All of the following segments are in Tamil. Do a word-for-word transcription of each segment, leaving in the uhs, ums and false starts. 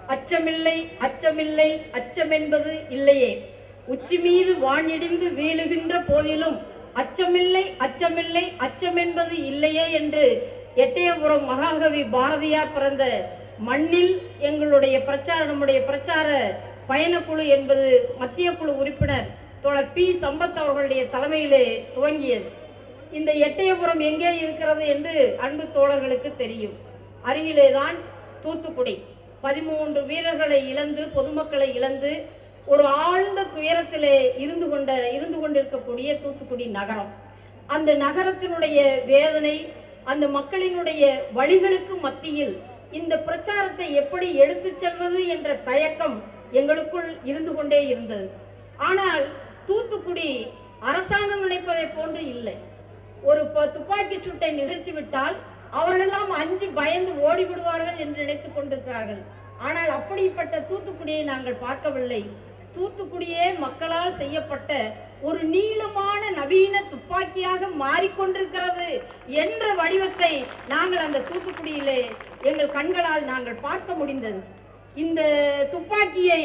அச்சமில்லை அச்சமில்லை அச்சம் என்பது இல்லையே. உச்சி மீது வானிடிந்து வீழுகின்ற போதிலும் அச்சமில்லை அச்சமில்லை அச்சம் என்பது இல்லையே என்று எட்டயபுரம் மகாகவி பாரதியார் பிறந்த மண்ணில் எங்களுடைய பிரச்சார நம்முடைய பிரச்சார பயணக்குழு என்பது மத்திய குழு உறுப்பினர் தோழர் பி சம்பத் அவர்களுடைய தலைமையிலே துவங்கியது. இந்த எட்டயபுரம் எங்கே இருக்கிறது என்று அன்பு தோழர்களுக்கு தெரியும். அருகிலேதான் தூத்துக்குடி. பதிமூன்று வீரர்களை இழந்து பொதுமக்களை இழந்து ஒரு ஆழ்ந்த துயரத்திலே இருந்து கொண்ட இருந்து கொண்டிருக்கக்கூடிய தூத்துக்குடி நகரம். அந்த நகரத்தினுடைய வேதனை, அந்த மக்களினுடைய வழிகளுக்கு மத்தியில் இந்த பிரச்சாரத்தை எப்படி எடுத்து செல்வது என்ற தயக்கம் எங்களுக்குள் இருந்து கொண்டே இருந்தது. ஆனால் தூத்துக்குடி அரசாங்கம் நினைப்பதை போன்று இல்லை. ஒரு துப்பாக்கி சூட்டை நிகழ்த்திவிட்டால் அவர்களெல்லாம் அஞ்சு பயந்து ஓடிவிடுவார்கள் என்று நினைத்துக் கொண்டிருக்கிறார்கள். ஆனால் அப்படிப்பட்ட தூத்துக்குடியை நாங்கள் பார்க்கவில்லை. தூத்துக்குடியே மக்களால் செய்யப்பட்ட ஒரு நீளமான நவீன துப்பாக்கியாக மாறிக்கொண்டிருக்கிறது என்ற வடிவத்தை நாங்கள் அந்த தூத்துக்குடியிலே எங்கள் கண்களால் நாங்கள் பார்க்க முடிந்தது. இந்த துப்பாக்கியை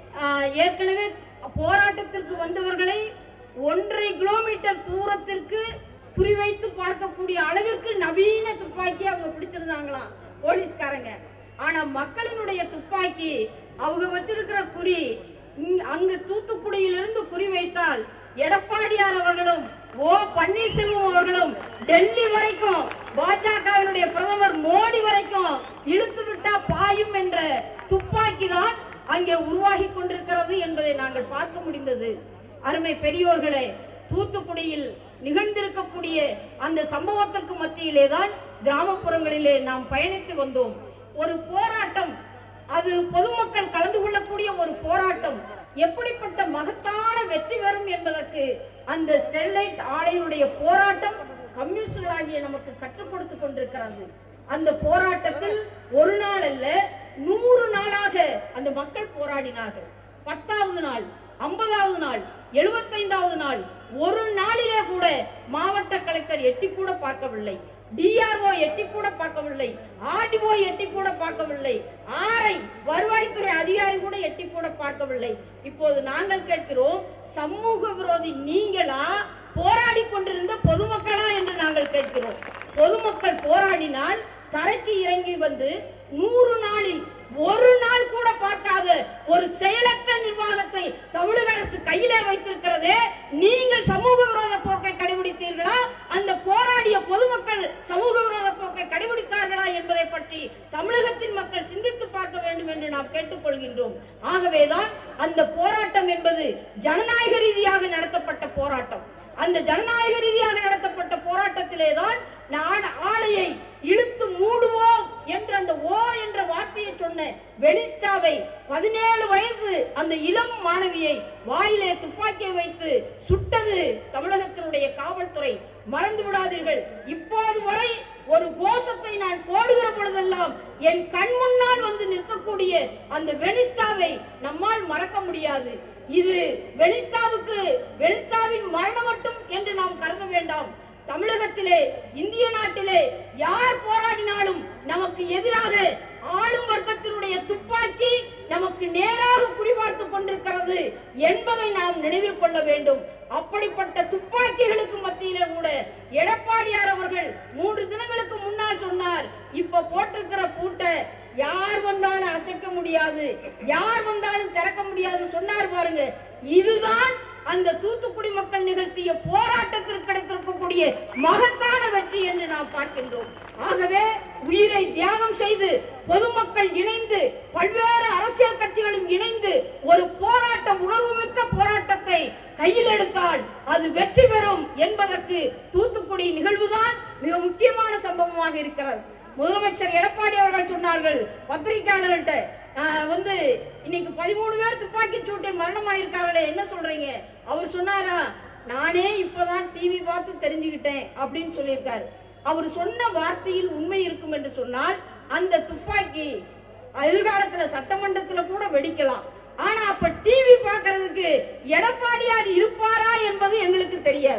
ஏற்கனவே போராட்டத்திற்கு வந்தவர்களை ஒன்றரை கிலோமீட்டர் தூரத்திற்கு குறிவைத்து பார்க்கக்கூடிய அளவிற்கு நவீன துப்பாக்கி அவங்க பிடிச்சிருந்தாங்களாம் போலீஸ்காரங்க. ஆனா மக்களினுடைய துப்பாக்கி அவங்க வச்சிருக்கிற குறி அங்கு தூத்துக்குடியிலிருந்து குறிவைத்தால் எடப்பாடியார் அவர்களும் ஓ பன்னீர்செல்வம் அவர்களும் டெல்லி வரைக்கும் பாஜகவினுடைய பிரதமர் மோடி வரைக்கும் இழுத்து விட்டா பாயும் என்ற துப்பாக்கி தான் அங்கே உருவாகி கொண்டிருக்கிறது என்பதை நாங்கள் பார்க்க முடிந்தது. அருமை பெரியோர்களே, தூத்துக்குடியில் நிகழ்ந்திருக்கக்கூடிய அந்த சம்பவத்திற்கு மத்தியிலே தான் கிராமப்புறங்களிலே நாம் பயணித்து வந்தோம். ஒரு போராட்டம், அது பொதுமக்கள் கலந்து கொள்ளக்கூடிய ஒரு போராட்டம் எப்படிப்பட்ட மகத்தான வெற்றி பெறும் என்பதற்கு அந்த ஸ்டெர்லைட் ஆலையினுடைய போராட்டம் கம்யூனிஸ்டுகளாகிய நமக்கு கற்றுக் கொடுத்து கொண்டிருக்கிறது. அந்த போராட்டத்தில் ஒரு நாள் அல்ல, நூறு நாளாக அந்த மக்கள் போராடினார்கள். பத்தாவது நாள், ஐம்பதாவது நாள், எழுபத்தைந்தாவது நாள், ஒரு நாளிலே கூட மாவட்ட கலெக்டர் எட்டி கூட பார்க்கவில்லை, டிஆர்ஓ எட்டி கூட பார்க்கவில்லை, ஆர்டிஓ எட்டி கூட பார்க்கவில்லை, ஆர்ஐ வருவாய்த்துறை அதிகாரி கூட எட்டி கூட பார்க்கவில்லை. இப்போது நாங்கள் கேட்கிறோம், சமூக விரோதி நீங்களா போராடி கொண்டிருந்த பொதுமக்களா என்று நாங்கள் கேட்கிறோம். பொதுமக்கள் போராடினால் தரைக்கு இறங்கி வந்து நூறு நாளில் ஒரு நாள் கூட பார்க்காத ஒரு செயலற்ற நிர்வாகத்தை தமிழக அரசு கையிலே வைத்திருக்கிறதே, நீங்கள் சமூக விரோத போக்கை கடைபிடித்தீர்களா, அந்த போராடிய பொதுமக்கள் சமூக விரோத போக்கை கடைபிடித்தார்களா என்பதை பற்றி தமிழகத்தின் மக்கள் சிந்தித்து பார்க்க வேண்டும் என்று நாம் கேட்டுக்கொள்கின்றோம். ஆகவேதான் அந்த போராட்டம் என்பது ஜனநாயக ரீதியாக நடத்தப்பட்ட போராட்டம். அந்த ஜனநாயக ரீதியாக நடத்தப்பட்ட போராட்டத்திலேதான் ஆலையை இழுத்து மூடுவோம் என்று அந்த ஓ என்ற வார்த்தையை சொன்ன வெனிஸ்டாவை பதினேழு வயது அந்த இளம் மாணவியை வாயிலே துப்பாக்கியை வைத்து சுட்டது தமிழகத்தினுடைய காவல்துறை. மறந்து விடாதீர்கள். இப்போது வரை ஒரு கோஷத்தை நான் போடுகிற பொழுதெல்லாம் என் கண் முன்னால் வந்து நிற்கக்கூடிய அந்த வெனிஸ்டாவை நம்மால் மறக்க முடியாது. இது வெனிஸ்டாவுக்கு வெனிஸ்டாவின் மரணம் மட்டும் என்று நாம் கருத வேண்டாம். தமிழகத்திலே, இந்திய நாட்டிலே யார் போராடினாலும் நமக்கு எதிராக ஆளும் வர்க்கத்தினுடைய துப்பாக்கி நமக்கு நேராக குறிபார்த்து கொண்டிருக்கிறது என்பதை நாம் நினைவில் கொள்ள வேண்டும். அப்படிப்பட்ட துப்பாக்கிகளுக்கு மத்தியிலே கூட எடப்பாடியார் அவர்கள் மூன்று தினங்களுக்கு முன்னால் சொன்னார், இப்ப போட்டிருக்கிற பூட்டை யார் வந்தாலும் அசைக்க முடியாது, யார் வந்தாலும் திறக்க முடியாது சொன்னார் பாருங்க. இதுதான் அந்த தூத்துக்குடி மக்கள் நிகழ்த்திய போராட்டத்திற்கு கிடைத்திருக்கக்கூடிய மகத்தான வெற்றி என்று நாம் பார்க்கின்றோம். ஆகவே உயிரை தியாகம் செய்து பொதுமக்கள் இணைந்து பல்வேறு அரசியல் கட்சிகளும் இணைந்து ஒரு போராட்டம், உணர்வுமிக்க போராட்டத்தை கையில் எடுத்தால் அது வெற்றி பெறும் என்பதற்கு தூத்துக்குடி நிகழ்வுதான் மிக முக்கியமான சம்பவமாக இருக்கிறது. முதலமைச்சர் எடப்பாடி அவர்கள் சொன்னார்கள் பத்திரிகையாளர்கிட்ட, வந்து இன்னைக்கு பதிமூணு பேர் துப்பாக்கி சூட்டில் மரணமாயிருக்காங்களே, என்ன சொல்றீங்க? அவர் சொன்னாரா, நானே இப்பதான் டிவி பார்த்து தெரிஞ்சுக்கிட்டேன் அப்படின்னு சொல்லியிருக்காரு. அவர் சொன்ன வார்த்தையில் உண்மை இருக்கும் என்று சொன்னால் அந்த துப்பாக்கி எதிர்காலத்துல சட்டமன்றத்துல கூட வெடிக்கலாம். ஆனா அப்ப டிவி பார்க்கறதுக்கு எடப்பாடியார் இருப்பாரா என்பது எங்களுக்கு தெரியாது.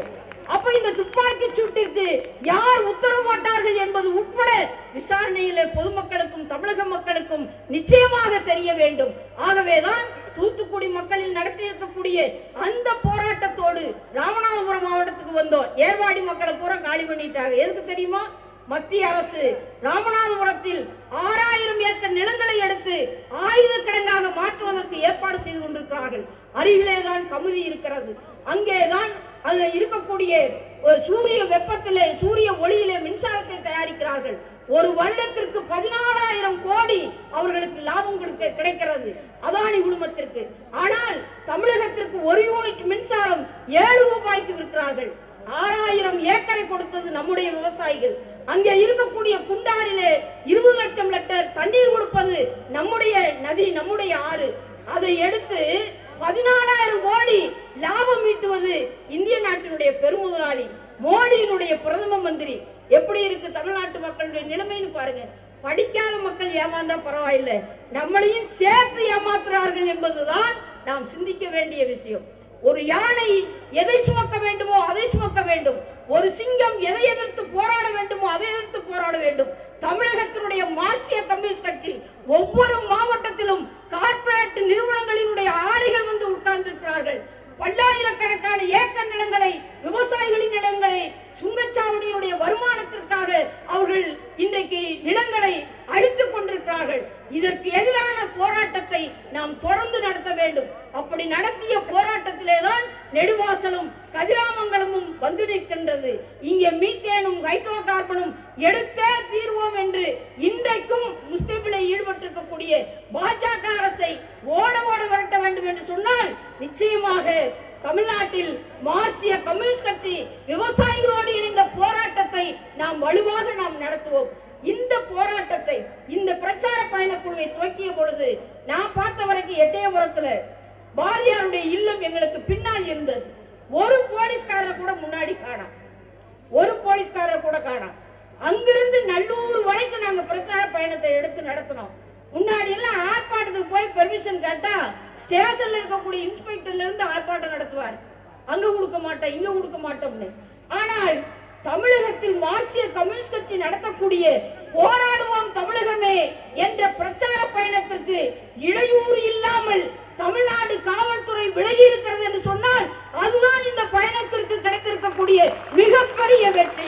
அப்ப இந்த துப்பாக்கி சூட்டிற்கு யார் உத்தரவு போட்டார்கள் என்பது உட்பட விசாரணையிலே பொதுமக்களுக்கும் தமிழக மக்களுக்கும் நிச்சயமாக தெரிய வேண்டும். ஆகவேதான் தூத்துக்குடி மக்களில் நடத்தி இருக்கக்கூடிய அந்த போராட்டத்தோடு ராமநாதபுரம் மாவட்டத்துக்கு வந்தோம். ஏர்வாடி மக்களை பூரா காலி பண்ணிட்டாங்க. எதுக்கு தெரியுமா? மத்திய அரசு ராமநாதபுரத்தில் ஆறாயிரம் ஏக்கர் நிலங்களை எடுத்து ஆயுத கிடங்காக மாற்றுவதற்கு ஏற்பாடு செய்து கொண்டிருக்கிறார்கள். அருகிலேதான் கமுதி இருக்கிறது. அங்கேதான் அது இருக்கக்கூடிய சூரிய வெப்பத்திலே சூரிய ஒளியிலே மின்சாரத்தை தயாரிக்கிறார்கள். ஒரு வருடத்திற்கு பதினாலாயிரம் கோடி அவர்களுக்கு லாபம் கொடுக்க கிடைக்கிறது அதானி குழுமத்திற்கு. ஆனால் தமிழகத்திற்கு ஒரு யூனிட் மின்சாரம் ஏழு ரூபாய்க்கு விற்கிறார்கள். ஆறாயிரம் ஏக்கரை கொடுத்தது நம்முடைய விவசாயிகள். அங்கே இருக்கக்கூடிய குண்டாரிலே இருபது லட்சம் லிட்டர் தண்ணீர் கொடுப்பது நம்முடைய நதி, நம்முடைய ஆறு. அதை எடுத்து பதினாலாயிரம் கோடி லாபம் ஈட்டுவது இந்திய நாட்டினுடைய பெருமுதலாளி மோடியினுடைய பிரதம மந்திரி. எப்படி இருக்கு தமிழ்நாட்டு மக்களுடைய நிலைமைன்னு பாருங்க. படிக்காத மக்கள் ஏமாந்தா பரவாயில்லை, நம்மளையும் சேர்த்து ஏமாத்துறார்கள் என்பதுதான் நாம் சிந்திக்க வேண்டிய விஷயம். ஒரு யானை எதை சுமக்க வேண்டுமோ அதை சுமக்க வேண்டும். ஒரு சிங்கம் எதை எதிர்த்து போராட வேண்டுமோ அதை எதிர்த்து போராட வேண்டும். தமிழகத்தினுடைய மார்க்சிய கம்யூனிஸ்ட் கட்சி ஒவ்வொரு மாவட்டத்திலும் கார்ப்பரேட் நிறுவனங்களினுடைய ஆலைகள் வந்து உட்கார்ந்திருக்கிறார்கள். பல்லாயிரக்கணக்கான ஏக்கர் நிலங்களை, விவசாயிகளின் நிலங்களை சுங்கச்சாவடியினுடைய வருமானத்திற்காக அவர்கள் இன்றைக்கு நிலங்களை அழித்துக் கொண்டிருக்கிறார்கள். இதற்கு எதிரான போராட்டத்தை நாம் தொடர்ந்து நடத்த வேண்டும். அப்படி நடத்திய போராட்டத்திலேதான் நெடுவாசலும் கதிராமங்கலமும் வந்து நிற்கின்றது. இங்கே மீத்தேனும் ஹைட்ரோ கார்பனும் எடுத்தே தீர்வோம் என்று இன்றைக்கும் முஸ்லிமிலே ஈடுபட்டிருக்கக்கூடிய பாஜக அரசை ஓட ஓட விரட்ட வேண்டும் என்று சொன்னால் நிச்சயமாக தமிழ்நாட்டில் மார்க்சிய கம்யூனிஸ்ட் கட்சி விவசாயிகளோடு இணைந்த போராட்டத்தை நாம் வலுவாக நாம் நடத்துவோம். இந்த போராட்டத்தை இந்த பிரச்சார பயண குழுவை துவக்கிய பொழுது நான் பார்த்த வரைக்கும் எட்டயபுரத்துல பாரதியாருடைய இல்லம் எங்களுக்கு பின்னால் இருந்தது. ஒரு போலீஸ்காரர் கூட முன்னாடி காணோம், ஒரு போலீஸ்காரர் கூட காணோம். அங்கிருந்து நல்லூர் வரைக்கும் நாங்க பிரச்சார பயணத்தை எடுத்து நடத்தினோம். முன்னாடி எல்லாம் ஆர்ப்பாட்டத்துக்கு போய் பெர்மிஷன் கேட்டா ஸ்டேஷன்ல இருக்கக்கூடிய இன்ஸ்பெக்டர்ல இருந்து ஆர்ப்பாட்டம் நடத்துவார். அங்க கொடுக்க மாட்டோம், இங்க கொடுக்க மாட்டோம்னு. ஆனால் தமிழகத்தில் மார்க்சிய கம்யூனிஸ்ட் கட்சி நடத்தக்கூடிய போராடுவோம் தமிழகமே என்ற பிரச்சார பயணத்திற்கு இடையூறு இல்லாமல் தமிழ்நாடு காவல்துறை விலகி இருக்கிறது என்று சொன்னால் அதுதான் இந்த பயணத்திற்கு கிடைத்திருக்கக்கூடிய மிகப்பெரிய வெற்றி.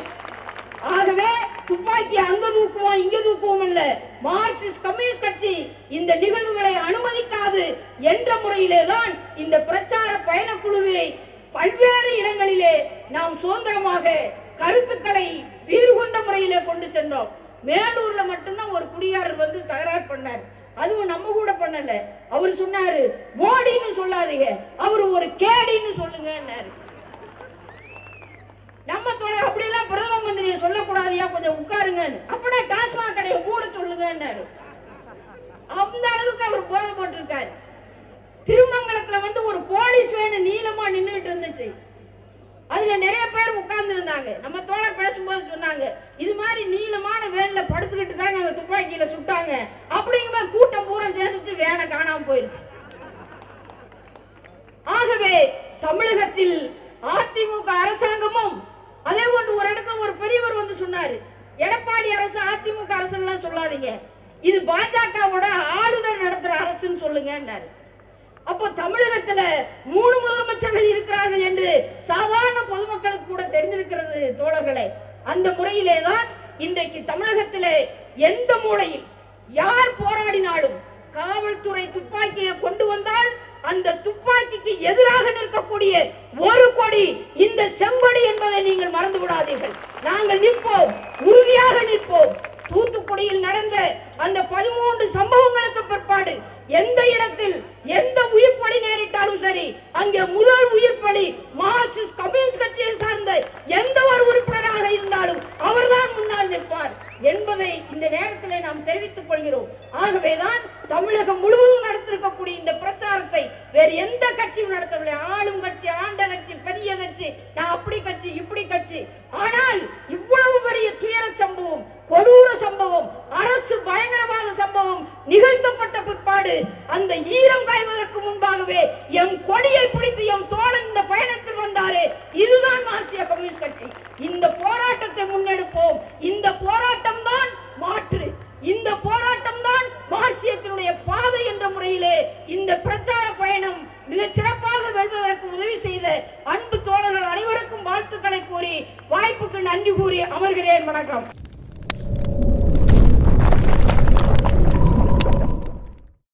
ஆகவே துப்பாக்கி அங்க தூக்குவோம் இங்க தூக்குவோம் இல்ல, மார்க்சிஸ்ட் கம்யூனிஸ்ட் கட்சி இந்த நிகழ்வுகளை அனுமதிக்காது என்ற முறையிலேதான் இந்த பிரச்சார பயண குழுவை பல்வேறு இடங்களிலே நாம் சுதந்திரமாக கருத்துக்களை வீறு கொண்ட முறையிலே கொண்டு சென்றோம். மேலூர்ல மட்டும்தான் ஒரு குடியாரர் வந்து தகராறு பண்ணார். அதுவும் நம்ம கூட பண்ணல. அவர் சொன்னாரு, மோடின்னு சொல்லாதீங்க, அவரு ஒரு கேடின்னு சொல்லுங்க. நம்ம தொடர் அப்படி எல்லாம் பிரதம மந்திரியை சொல்லக்கூடாதியா, கொஞ்சம் உட்காருங்க. அப்படின்னா டாஸ்மாக் கடையை மூட சொல்லுங்க. அந்த அளவுக்கு அவர் போதை போட்டிருக்காரு. திருமங்கலத்துல வந்து ஒரு போலீஸ் வேன் நீளமா நின்றுட்டு இருந்துச்சு. அதுல நிறைய பேர் உட்கார்ந்து இருந்தாங்க. நம்ம தோழர் பேசும்போது சொன்னாங்க, இது மாதிரி நீளமான வேன்ல படுத்துக்கிட்டு தாங்க அந்த துப்பாக்கியில சுட்டாங்க. அப்படிங்கிற கூட்டம் பூரா சேர்ந்துச்சு, வேனை காணாம போயிருச்சு. ஆகவே தமிழகத்தில் அதிமுக அரசாங்கமும் அதே போன்று ஒரு இடத்துல ஒரு பெரியவர் வந்து சொன்னாரு, எடப்பாடி அரசு அதிமுக அரசு எல்லாம் சொல்லாதீங்க, இது பாஜகவோட ஆளுநர் நடத்துற அரசுன்னு சொல்லுங்க. அப்போ தமிழகத்துல மூணு முதலமைச்சர்கள் இருக்கிறார்கள் என்று சாதாரண பொதுமக்களுக்கு கூட தெரிந்திருக்கிறது தோழர்களே. அந்த முறையிலேதான் இன்றைக்கு தமிழகத்திலே எந்த மூலையில் யார் போராடினாலும் காவல்துறை துப்பாக்கியை கொண்டு வந்தால் அந்த துப்பாக்கிக்கு எதிராக நிற்கக்கூடிய ஒரு கொடி இந்த செங்கொடி என்பதை நீங்கள் மறந்து விடாதீர்கள். நாங்கள் நிற்போம், உறுதியாக நிற்போம். தூத்துக்குடியில் நடந்த அந்த பதிமூன்று சம்பவங்களுக்கு பிற்பாடு எந்த இடத்தில் எந்த உயிர்ப்பலி நேரிட்டாலும் சரி, அங்கே முதல் உயிர்ப்பலி மார்க்சிஸ்ட் கம்யூனிஸ்ட் கட்சியை சார்ந்த எந்த ஒரு உறுப்பினராக இருந்தாலும் அவர்தான் முன்னால் நிற்பார் என்பதை இந்த நேரத்தில் நாம் தெரிவித்துக் கொள்கிறோம். ஆகவேதான் தமிழகம் முழுவதும் நடத்திருக்கக்கூடிய இந்த பிரச்சாரத்தை வேறு எந்த கட்சியும் நடத்தவில்லை. ஆளும் கட்சி, ஆண்ட கட்சி, பெரிய கட்சி, நான் அப்படி கட்சி இப்படி கட்சி. ஆனால் இவ்வளவு பெரிய துயர சம்பவம், கொடூர சம்பவம், அரசு பயங்கரவாத சம்பவம் நிகழ்த்தப்பட்ட பிற்பாடு அந்த ஈரம் காய்வதற்கு முன்பாகவே எம் கொடியை பிடித்து எம் தோழன் இந்த பயணத்தில் வந்தாரே, இதுதான் மார்க்சிய கம்யூனிஸ்ட் கட்சி. இந்த போராட்டத்தை முன்னெடுப்போம். இந்த போராட்டம் தான் மாற்று, இந்த போராட்டம் தான் மார்க்சியத்தினுடைய பாதை என்ற முறையிலே இந்த பிரச்சார பயணம் மிகச் சிறப்பாக வெல்வதற்கு உதவி செய்த அன்பு தோழர்கள் அனைவருக்கும் வாழ்த்துக்களை கூறி வாய்ப்புக்கு நன்றி கூறி அமர்கிறேன். வணக்கம்.